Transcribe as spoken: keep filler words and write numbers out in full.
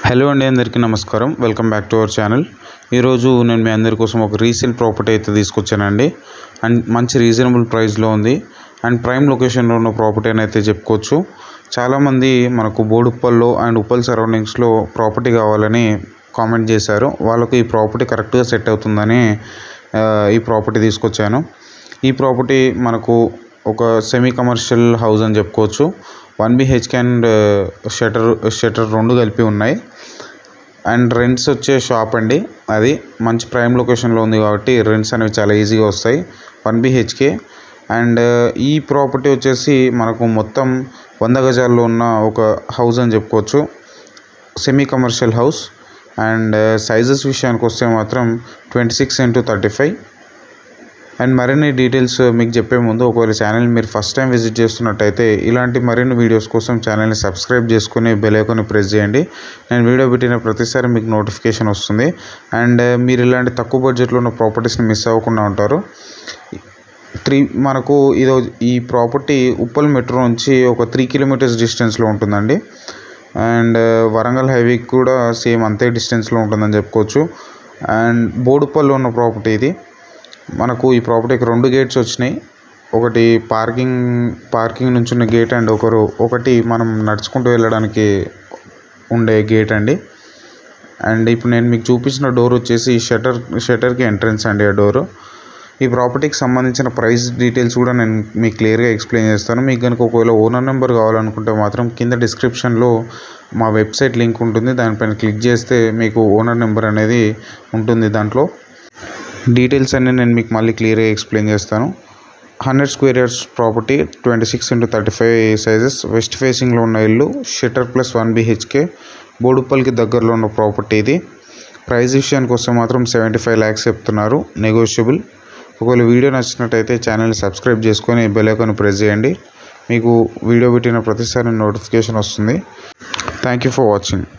Hello అండి, అందరికీ నమస్కారం. Welcome back to our channel. ఈరోజు నేను మీ అందరి కోసం ఒక రీసేల్ ప్రాపర్టీ అయితే తీసుకొచ్చానండి. అండ్ మంచి రీజనబుల్ ప్రైస్లో ఉంది అండ్ ప్రైమ్ లొకేషన్లో ఉన్న ప్రాపర్టీ అని అయితే చెప్పుకోవచ్చు. చాలామంది మనకు బోడుప్పల్లో అండ్ ఉప్పల్ సరౌండింగ్స్లో ప్రాపర్టీ కావాలని కామెంట్ చేశారు. వాళ్ళకు ఈ ప్రాపర్టీ కరెక్ట్గా సెట్ అవుతుందని ఈ ప్రాపర్టీ తీసుకొచ్చాను. ఈ ప్రాపర్టీ మనకు ఒక సెమీ కమర్షియల్ హౌస్ అని చెప్పుకోవచ్చు. One BHK and shutter shutter రెండు కలిపి ఉన్నాయి. అండ్ రెంట్స్ వచ్చే షాప్ అండి. అది మంచి ప్రైమ్ లొకేషన్లో ఉంది కాబట్టి రెంట్స్ అనేవి చాలా ఈజీగా వస్తాయి. వన్ బిహెచ్కే అండ్ ఈ ప్రాపర్టీ వచ్చేసి మనకు మొత్తం వంద గజాల్లో ఉన్న ఒక హౌస్ అని చెప్పుకోవచ్చు. Semi commercial house. And sizes విషయానికి వస్తే మాత్రం twenty six into thirty five and మరిన్ని డీటెయిల్స్ మీకు చెప్పే ముందు ఒకవేళ ఛానల్ మీరు ఫస్ట్ టైం విజిట్ చేస్తున్నట్టయితే ఇలాంటి మరిన్ని వీడియోస్ కోసం ఛానల్ని సబ్స్క్రైబ్ చేసుకుని బెల్ ఐకాన్ని ప్రెస్ చేయండి. నేను వీడియో పెట్టిన ప్రతిసారి మీకు నోటిఫికేషన్ వస్తుంది. అండ్ మీరు ఇలాంటి తక్కువ బడ్జెట్లో ఉన్న ప్రాపర్టీస్ని మిస్ అవ్వకుండా ఉంటారు. త్రీ మనకు ఇదో ఈ ప్రాపర్టీ ఉప్పల్ మెట్రో నుంచి ఒక త్రీ కిలోమీటర్స్ డిస్టెన్స్లో ఉంటుందండి. అండ్ వరంగల్ హైవేకి కూడా సేమ్ అంతే డిస్టెన్స్లో ఉంటుందని చెప్పుకోవచ్చు. అండ్ బోడుప్పల్లో ఉన్న ప్రాపర్టీ ఇది. మనకు ఈ ప్రాపర్టీకి రెండు గేట్స్ వచ్చినాయి. ఒకటి పార్కింగ్ పార్కింగ్ నుంచి ఉన్న గేట్ అండ్ ఒకరు ఒకటి మనం నడుచుకుంటూ వెళ్ళడానికి ఉండే గేట్ అండి. అండ్ ఇప్పుడు నేను మీకు చూపించిన డోర్ వచ్చేసి షటర్ షటర్కి ఎంట్రన్స్ అండి. ఆ డోరు ఈ ప్రాపర్టీకి సంబంధించిన ప్రైస్ డీటెయిల్స్ కూడా నేను మీకు క్లియర్గా ఎక్స్ప్లెయిన్ చేస్తాను. మీకు కనుక ఒకవేళ ఓనర్ నెంబర్ కావాలనుకుంటే మాత్రం కింద డిస్క్రిప్షన్లో మా వెబ్సైట్ లింక్ ఉంటుంది. దానిపైన క్లిక్ చేస్తే మీకు ఓనర్ నెంబర్ అనేది ఉంటుంది. దాంట్లో డీటెయిల్స్ అన్నీ నేను మీకు మళ్ళీ క్లియర్గా ఎక్స్ప్లెయిన్ చేస్తాను. Hundred square yards property, twenty six into thirty five sizes, west ఫేసింగ్లో ఉన్న ఇల్లు, షటర్ ప్లస్ వన్ బిహెచ్కే, బోడుప్పల్కి దగ్గరలో ఉన్న ప్రాపర్టీ ఇది. ప్రైస్ విషయానికి వస్తే మాత్రం సెవెంటీ ఫైవ్ ల్యాక్స్ చెప్తున్నారు, నెగోషియబుల్. ఒకవేళ వీడియో నచ్చినట్టయితే ఛానల్ని సబ్స్క్రైబ్ చేసుకొని బెల్ ఐకాన్ ప్రెస్ చేయండి. మీకు వీడియో పెట్టిన ప్రతిసారి నోటిఫికేషన్ వస్తుంది. Thank you for watching.